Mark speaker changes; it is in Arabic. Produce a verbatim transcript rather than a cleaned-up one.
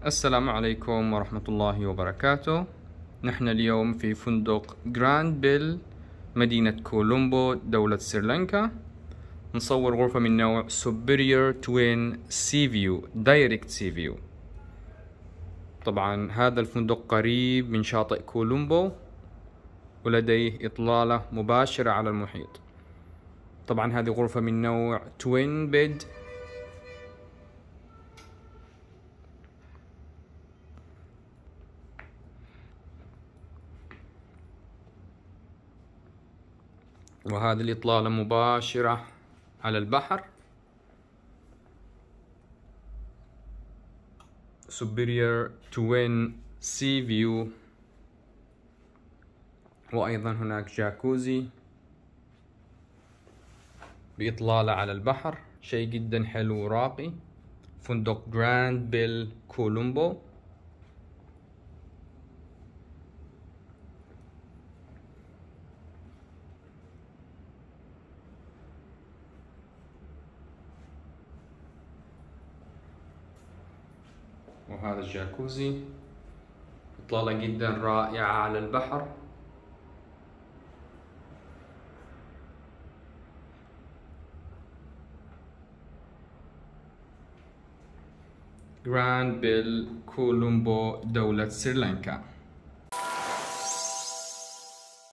Speaker 1: السلام عليكم ورحمة الله وبركاته. نحن اليوم في فندق جراند بيل مدينة كولومبو دولة سريلانكا. نصور غرفة من نوع Superior Twin Sea View Direct Sea View. طبعا هذا الفندق قريب من شاطئ كولومبو ولديه إطلالة مباشرة على المحيط. طبعا هذه غرفة من نوع Twin Bed. وهذه الإطلالة مباشرة على البحر. Superior Twin Sea View. وأيضا هناك جاكوزي بإطلالة على البحر، شيء جدا حلو وراقي. فندق جراند بيل كولومبو. وهذا الجاكوزي، إطلالة جدا رائعة على البحر. جراند بيل كولومبو دولة سريلانكا.